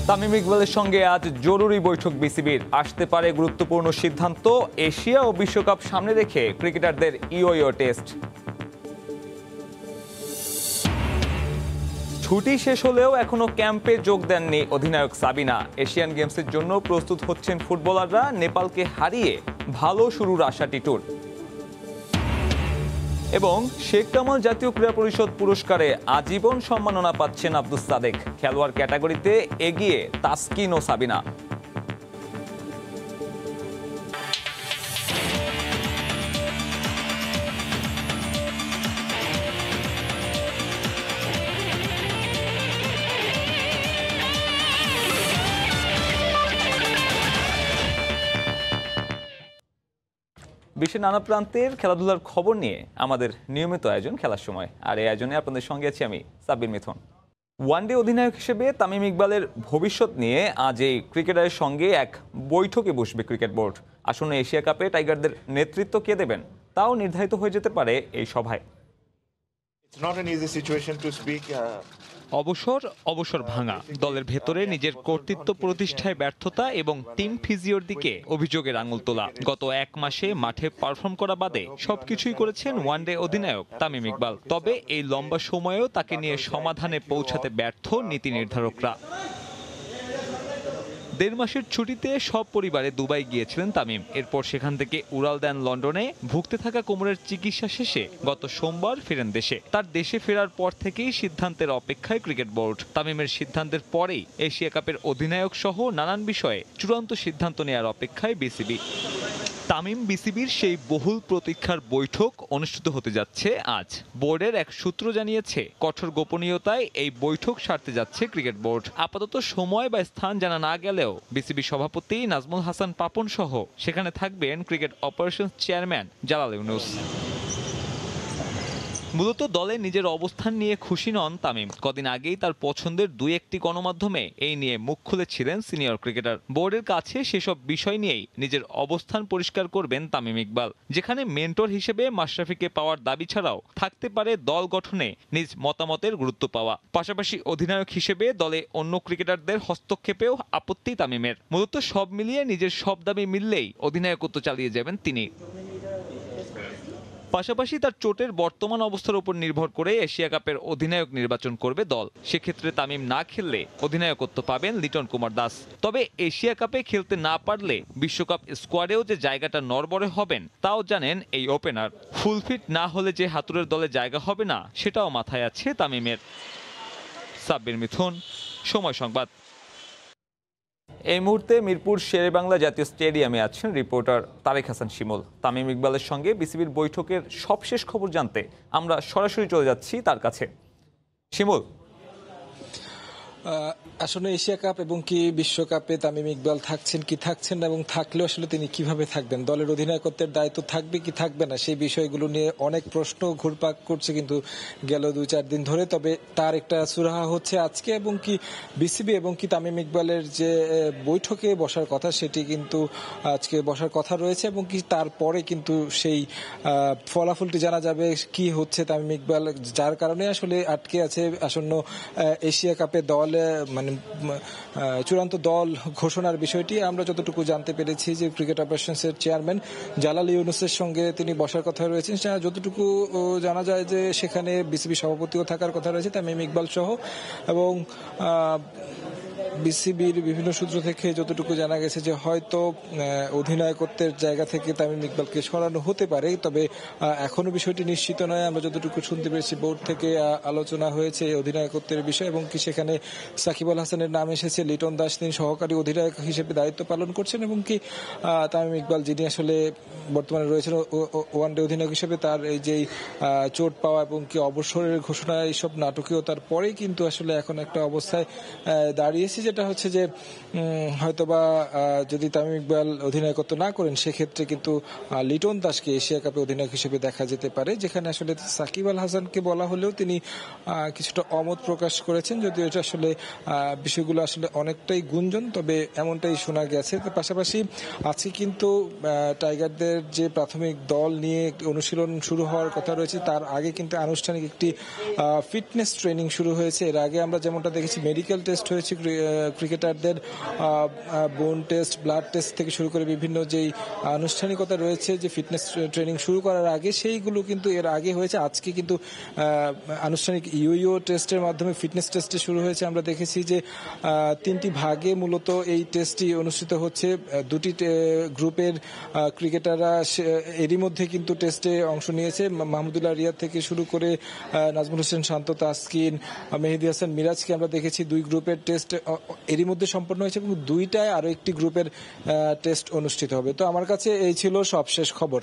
তামিম ইকবালের সঙ্গে আজ জরুরি বৈঠক বিসিবির। আসতে পারে গুরুত্বপূর্ণ সিদ্ধান্ত। এশিয়া ও বিশ্বকাপ সামনে রেখে ক্রিকেটারদের ইও টেস্ট। ছুটি শেষ হলেও এখনো ক্যাম্পে যোগ দেননি অধিনায়ক সাবিনা। এশিয়ান গেমসের জন্য প্রস্তুত হচ্ছেন ফুটবলাররা। নেপালকে হারিয়ে ভালো শুরুর আশা টিটুর। এবং শেখ কামাল জাতীয় ক্রীড়া পরিষদ পুরস্কারে আজীবন সম্মাননা পাচ্ছেন আব্দুস সাদেক। খেলোয়াড় ক্যাটাগরিতে এগিয়ে তাসকিন ও সাবিনা। বিশ্বের নানা প্রান্তের খেলাধুলার খবর নিয়ে আমাদের নিয়মিত আয়োজন খেলার সময়। আর এই আয়োজনে আপনাদের সঙ্গে আছি আমি সাব্বির মিথুন। ওয়ানডে অধিনায়ক হিসেবে তামিম ইকবালের ভবিষ্যৎ নিয়ে আজ এই ক্রিকেটারের সঙ্গে এক বৈঠকে বসবে ক্রিকেট বোর্ড। আসন্ন এশিয়া কাপে টাইগারদের নেতৃত্ব কে দেবেন তাও নির্ধারিত হয়ে যেতে পারে এই সভায়। অবসর ভাঙা দলের ভেতরে নিজের কর্তৃত্ব প্রতিষ্ঠায় ব্যর্থতা এবং টিম ফিজিওর দিকে অভিযোগের আঙুল তোলা। গত এক মাসে মাঠে পারফর্ম করা বাদে সবকিছুই করেছেন ওয়ানডে অধিনায়ক তামিম ইকবাল। তবে এই লম্বা সময়েও তাকে নিয়ে সমাধানে পৌঁছাতে ব্যর্থ নীতি নির্ধারকরা। 1.5 মাসের ছুটিতে সব পরিবারে দুবাই গিয়েছিলেন তামিম। এরপর সেখান থেকে উড়াল দেন লন্ডনে। ভুগতে থাকা কোমরের চিকিৎসা শেষে গত সোমবার ফেরেন দেশে। তার দেশে ফেরার পর থেকেই সিদ্ধান্তের অপেক্ষায় ক্রিকেট বোর্ড। তামিমের সিদ্ধান্তের পরেই এশিয়া কাপের অধিনায়ক সহ নানান বিষয়ে চূড়ান্ত সিদ্ধান্ত নেওয়ার অপেক্ষায় বিসিবি। তামিম বিসিবির সেই বহুল প্রতীক্ষার বৈঠক অনুষ্ঠিত হতে যাচ্ছে আজ। বোর্ডের এক সূত্র জানিয়েছে, কঠোর গোপনীয়তায় এই বৈঠক সারতে যাচ্ছে ক্রিকেট বোর্ড। আপাতত সময় বা স্থান জানা না গেলেও বিসিবি সভাপতি নাজমুল হাসান পাপন সহ সেখানে থাকবেন cricket operations chairman Jalal Yunus. মূলত দলে নিজের অবস্থান নিয়ে খুশি নন তামিম। কদিন আগেই তার পছন্দের 2-1টি গণমাধ্যমে এই নিয়ে মুখ খুলেছিলেন সিনিয়র ক্রিকেটার। বোর্ডের কাছে সেসব বিষয় নিয়েই নিজের অবস্থান পরিষ্কার করবেন তামিম ইকবাল। যেখানে মেন্টর হিসেবে মাশরাফিকে পাওয়ার দাবি ছাড়াও থাকতে পারে দল গঠনে নিজ মতামতের গুরুত্ব পাওয়া। পাশাপাশি অধিনায়ক হিসেবে দলে অন্য ক্রিকেটারদের হস্তক্ষেপেও আপত্তি তামিমের। মূলত সব মিলিয়ে নিজের সব দাবি মিললেই অধিনায়কত্ব চালিয়ে যাবেন তিনি। পাশাপাশি তার চোটের বর্তমান অবস্থার উপর নির্ভর করে এশিয়া কাপের অধিনায়ক নির্বাচন করবে দল। সেক্ষেত্রে তামিম না খেললে অধিনায়কত্ব পাবেন লিটন কুমার দাস। তবে এশিয়া কাপে খেলতে না পারলে বিশ্বকাপ স্কোয়াডেও যে জায়গাটা নড়বড়ে হবেন তাও জানেন এই ওপেনার। ফুলফিট না হলে যে হাতুড়ের দলে জায়গা হবে না সেটাও মাথায় আছে তামিমের। সাব্বির মিথুন, সময় সংবাদ। এই মুহূর্তে মিরপুর শেরেবাংলা জাতীয় স্টেডিয়ামে আছেন রিপোর্টার তারেক হাসান শিমুল। তামিম ইকবালের সঙ্গে বিসিবির বৈঠকের সবশেষ খবর জানতে আমরা সরাসরি চলে যাচ্ছি তার কাছে। শিমুল, আসলে এশিয়া কাপ এবং কি বিশ্বকাপে তামিম ইকবাল থাকছেন কি থাকছেন না, এবং থাকলেও আসলে তিনি কিভাবে থাকবেন, দলের অধিনায়কত্বের দায়িত্ব থাকবে কি থাকবে না, সেই বিষয়গুলো নিয়ে অনেক প্রশ্ন ঘুরপাক করছে কিন্তু গেল 2-4 দিন ধরে। তবে তার একটা সুরাহা হচ্ছে আজকে, এবং কি বিসিবি এবং কি তামিম ইকবালের যে বৈঠকে বসার কথা সেটি কিন্তু আজকে বসার কথা রয়েছে, এবং কি তারপরে কিন্তু সেই ফলাফলটি জানা যাবে কি হচ্ছে তামিম ইকবাল, যার কারণে আসলে আটকে আছে আসন্ন এশিয়া কাপে দল মানে চূড়ান্ত দল ঘোষণার বিষয়টি। আমরা যতটুকু জানতে পেরেছি যে ক্রিকেট অপারেশনসের চেয়ারম্যান জালাল ইউনুসের সঙ্গে তিনি বসার কথা রয়েছেন। যতটুকু জানা যায় যে সেখানে বিসিবি সভাপতিও থাকার কথা রয়েছে তামিম ইকবাল সহ, এবং বিসিবির বিভিন্ন সূত্র থেকে যতটুকু জানা গেছে যে হয়তো অধিনায়কত্বের জায়গা থেকে তামিম ইকবালকে সরানো হতে পারে। তবে এখনো বিষয়টি নিশ্চিত নয়। আমরা যতটুকু শুনতে পেরেছি বোর্ড থেকে আলোচনা হয়েছে অধিনায়কত্বের বিষয়, এবং কি সেখানে সাকিব আল হাসানের নাম এসেছে। লিটন দাস তিনি সহকারী অধিনায়ক হিসেবে দায়িত্ব পালন করছেন, এবং কি তামিম ইকবাল যিনি আসলে বর্তমানে রয়েছেন ওয়ানডে অধিনায়ক হিসেবে, তার এই যে চোট পাওয়া এবং কি অবসরের ঘোষণা এইসব নাটকীয়তার পরেই কিন্তু আসলে এখন একটা অবস্থায় দাঁড়িয়েছে, যেটা হচ্ছে যে হয়তোবা যদি তামিম ইকবাল অধিনায়কত্ব না করেন সেক্ষেত্রে কিন্তু লিটন দাসকে এশিয়া কাপে অধিনায়ক হিসেবে দেখা যেতে পারে, যেখানে আসলে সাকিব আল হাসানকে বলা হলেও তিনি কিছুটা অমত প্রকাশ করেছেন, যদিও এটা আসলে বিষয়গুলো আসলে অনেকটাই গুঞ্জন, তবে এমনটাই শোনা গেছে। পাশাপাশি আজকে কিন্তু টাইগারদের যে প্রাথমিক দল নিয়ে অনুশীলন শুরু হওয়ার কথা রয়েছে, তার আগে কিন্তু আনুষ্ঠানিক একটি ফিটনেস ট্রেনিং শুরু হয়েছে। এর আগে আমরা যেমনটা দেখেছি মেডিকেল টেস্ট হয়েছে ক্রিকেটারদের বোন টেস্ট, ব্লাড টেস্ট থেকে শুরু করে বিভিন্ন যেই আনুষ্ঠানিকতা রয়েছে যে ফিটনেস ট্রেনিং শুরু করার আগে, সেইগুলো কিন্তু এর আগে হয়েছে। আজকে কিন্তু আনুষ্ঠানিক ইউইও টেস্টের মাধ্যমে ফিটনেস টেস্টে শুরু হয়েছে। আমরা দেখেছি যে 3টি ভাগে মূলত এই টেস্টটি অনুষ্ঠিত হচ্ছে। 2টি গ্রুপের ক্রিকেটাররা এরই মধ্যে কিন্তু টেস্টে অংশ নিয়েছে। মাহমুদুল্লাহ রিয়াদ থেকে শুরু করে নাজমুল হোসেন শান্ত, তাসকিন, মেহেদী হাসান মিরাজকে আমরা দেখেছি 2 গ্রুপের টেস্ট এরই মধ্যে সম্পন্ন হয়েছে এবং 2টায় আরো একটি গ্রুপের টেস্ট অনুষ্ঠিত হবে। তো আমার কাছে এই ছিল সবশেষ খবর।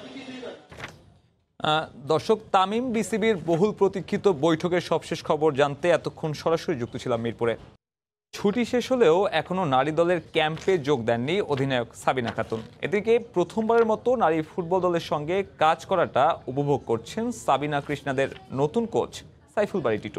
দর্শক, তামিম বিসিবির বহুল প্রতীক্ষিত বৈঠকের সবশেষ খবর জানতে এতক্ষণ সরাসরি যুক্ত ছিলাম মিরপুরে। ছুটি শেষ হলেও এখনো নারী দলের ক্যাম্পে যোগ দেননি অধিনায়ক সাবিনা খাতুন। এদিকে প্রথমবারের মতো নারী ফুটবল দলের সঙ্গে কাজ করাটা উপভোগ করছেন সাবিনা কৃষ্ণাদের নতুন কোচ সাইফুল বারী টিটু।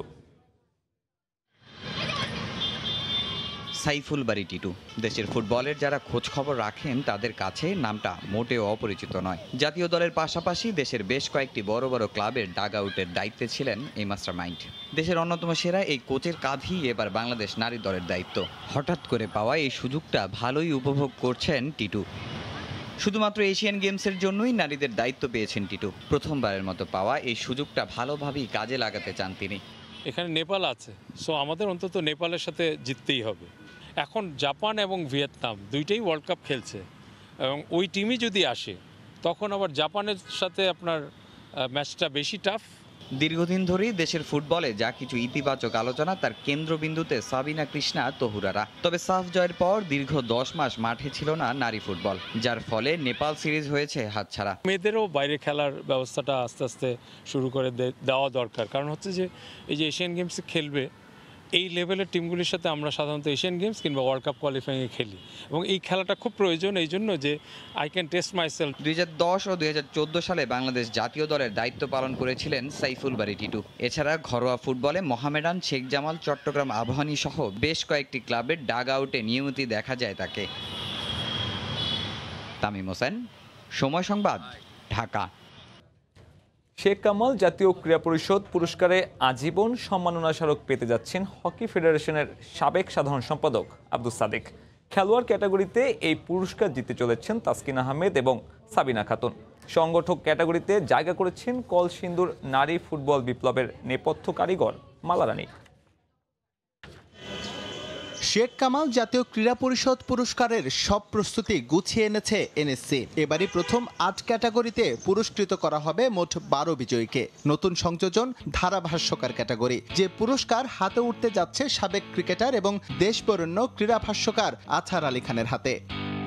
সাইফুল বারী টিটু দেশের ফুটবলের যারা খোঁজ খবর রাখেন তাদের কাছে নামটা মোটেও অপরিচিত নয়। জাতীয় দলের পাশাপাশি দেশের বেশ কয়েকটি বড় বড় ক্লাবের ডাগ আউটের দায়িত্বে ছিলেন এই মাস্টারমাইন্ড। দেশের অন্যতম সেরা এই কোচের কাঁধেই এবার বাংলাদেশ নারী দলের দায়িত্ব। হঠাৎ করে পাওয়া এই সুযোগটা ভালোই উপভোগ করছেন টিটু। শুধুমাত্র এশিয়ান গেমসের জন্যই নারীদের দায়িত্ব পেয়েছেন টিটু। প্রথমবারের মতো পাওয়া এই সুযোগটা ভালোভাবেই কাজে লাগাতে চান তিনি। এখানে নেপাল আছে, সো আমাদের অন্তত নেপালের সাথে জিততেই হবে। এখন জাপান এবং ভিয়েতনাম দুইটাই ওয়ার্ল্ড কাপ খেলছে এবং ওই টিমই যদি আসে তখন আবার জাপানের সাথে আপনার ম্যাচটা বেশি টাফ। দীর্ঘদিন ধরেই দেশের ফুটবলে যা কিছু ইতিবাচক আলোচনা তার কেন্দ্রবিন্দুতে সাবিনা কৃষ্ণা তহুরারা। তবে সাফ জয়ের পর দীর্ঘ 10 মাস মাঠে ছিল না নারী ফুটবল, যার ফলে নেপাল সিরিজ হয়েছে হাতছাড়া। মেয়েদেরও বাইরে খেলার ব্যবস্থাটা আস্তে আস্তে শুরু করে দেওয়া দরকার, কারণ হচ্ছে যে এই যে এশিয়ান গেমসে খেলবে এই লেভেলের টিমগুলির সাথে আমরা সাধারণত এশিয়ান গেমস কিংবা ওয়ার্ল্ড কাপ কোয়ালিফাইংয়ে খেলি এবং এই খেলাটা খুব প্রয়োজন এই জন্য যে আই ক্যান টেস্ট মাইসেলফ। 2010 ও 2014 সালে বাংলাদেশ জাতীয় দলের দায়িত্ব পালন করেছিলেন সাইফুল বারী টিটু। এছাড়া ঘরোয়া ফুটবলে মোহামেডান, শেখ জামাল, চট্টগ্রাম আবাহনী সহ বেশ কয়েকটি ক্লাবের ডাগ আউটে নিয়মিতই দেখা যায় তাকে। তামিম হোসেন, সময় সংবাদ, ঢাকা। শেখ কামাল জাতীয় ক্রীড়া পরিষদ পুরস্কারে আজীবন সম্মাননা স্মারক পেতে যাচ্ছেন হকি ফেডারেশনের সাবেক সাধারণ সম্পাদক আব্দুস সাদিক। খেলোয়াড় ক্যাটাগরিতে এই পুরস্কার জিতে চলেছেন তাসকিন আহমেদ এবং সাবিনা খাতুন। সংগঠক ক্যাটাগরিতে জায়গা করেছেন কলসিন্দুর নারী ফুটবল বিপ্লবের নেপথ্য কারিগর মালা রানী। শেখ কামাল জাতীয় ক্রীড়া পরিষদ পুরস্কারের সব প্রস্তুতি গুছিয়ে এনেছে এনএসসি। এবারই প্রথম 8 ক্যাটাগরিতে পুরস্কৃত করা হবে মোট 12 বিজয়ীকে। নতুন সংযোজন ধারাভাষ্যকার ক্যাটাগরি, যে পুরস্কার হাতে উঠতে যাচ্ছে সাবেক ক্রিকেটার এবং দেশবরেণ্য ক্রীড়া ভাষ্যকার আছার আলী খানের হাতে।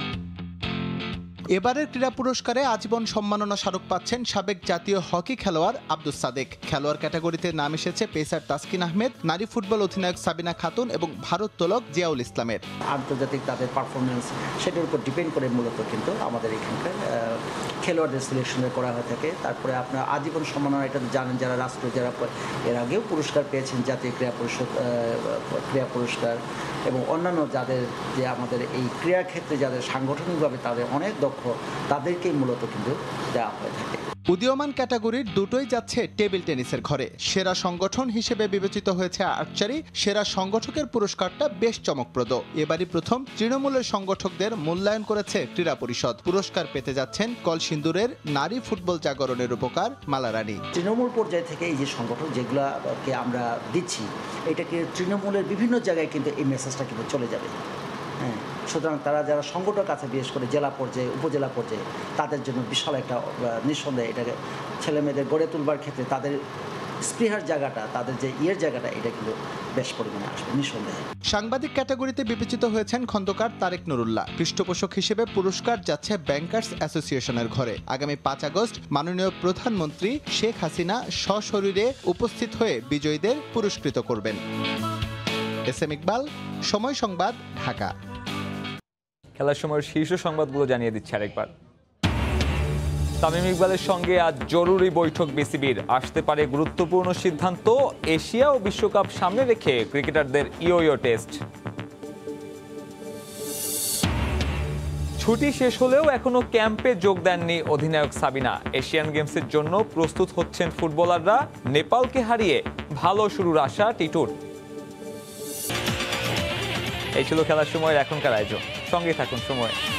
এবারের ক্রীড়া পুরস্কারে আজীবন সম্মাননা স্মারক পাচ্ছেন সাবেক জাতীয় হকি খেলোয়াড় আব্দুস সাদিক। খেলোয়াড় ক্যাটাগরিতে নাম এসেছে পেসার তাসকিন আহমেদ, নারী ফুটবল অধিনায়ক সাবিনা খাতুন এবং ভারোত্তোলক জিয়াউল ইসলামের। আন্তর্জাতিক তাদের পারফরমেন্স সেটার উপর ডিপেন্ড করে মূলত কিন্তু আমাদের এখানকার খেলোয়াড়দের সিলেকশন করা হয়ে থাকে। তারপরে আপনার আজীবন সম্মাননা, এটা জানেন যারা রাষ্ট্র, যারা এর আগেও পুরস্কার পেয়েছেন জাতীয় ক্রীড়া পরিষদ ক্রীড়া পুরস্কার এবং অন্যান্য যাদের যে আমাদের এই ক্রীড়া ক্ষেত্রে যাদের সাংগঠনিকভাবে তাদের অনেক দক্ষ, তাদেরকেই মূলত কিন্তু দেওয়া হয়ে থাকে। উদীয়মান ক্যাটাগরির দুটোই যাচ্ছে টেবিল টেনিসের ঘরে। সেরা সংগঠন হিসেবে বিবেচিত হয়েছে আর্চারি। সেরা সংগঠকের পুরস্কারটা বেশ চমকপ্রদ। এবারই প্রথম তৃণমূলের সংগঠকদের মূল্যায়ন করেছে ক্রীড়া পরিষদ। পুরস্কার পেতে যাচ্ছেন কলসিন্দুরের নারী ফুটবল জাগরণের রূপকার মালা রানী। তৃণমূল পর্যায় থেকে এই যে সংগঠন যেগুলোকে আমরা দিচ্ছি, এটাকে তৃণমূলের বিভিন্ন জায়গায় কিন্তু এই মেসেজটা কিন্তু চলে যাবে। হ্যাঁ, সুতরাং তারা যারা সংগঠক আছে বিশেষ করে জেলা পর্যায়ে, উপজেলা পর্যায়ে, তাদের জন্য বিশাল একটা নিঃসন্দেহে এটাকে ছেলে মেয়েদের গড়ে তুলবার ক্ষেত্রে তাদের স্পৃহার জায়গাটা, তাদের যে জায়গাটা, এটা কিন্তু বেশ পরিমাণে আসবে নিঃসন্দেহে। সাংবাদিক ক্যাটাগরিতে বিবেচিত হয়েছেন খন্দকার তারেক নুরুল্লাহ। পৃষ্ঠপোষক হিসেবে পুরস্কার যাচ্ছে ব্যাংকার্স অ্যাসোসিয়েশনের ঘরে। আগামী 5 আগস্ট মাননীয় প্রধানমন্ত্রী শেখ হাসিনা সশরীরে উপস্থিত হয়ে বিজয়ীদের পুরস্কৃত করবেন। এস.এম. ইকবাল, সময় সংবাদ, ঢাকা। খেলার সময়ের শীর্ষ সংবাদগুলো জানিয়ে দিচ্ছে আরেকবার। তামিম ইকবালের সঙ্গে আজ জরুরি বৈঠক বিসিবির। আসতে পারে গুরুত্বপূর্ণ সিদ্ধান্ত। এশিয়া ও বিশ্বকাপ সামনে রেখে ক্রিকেটারদের ইয়ো টেস্ট। ছুটি শেষ হলেও এখনো ক্যাম্পে যোগ দেননি অধিনায়ক সাবিনা। এশিয়ান গেমসের জন্য প্রস্তুত হচ্ছেন ফুটবলাররা। নেপালকে হারিয়ে ভালো শুরুর আশা টিটুর। এই ছিল খেলার সময়ের এখনকার আয়োজন। সঙ্গেই থাকুন সময়।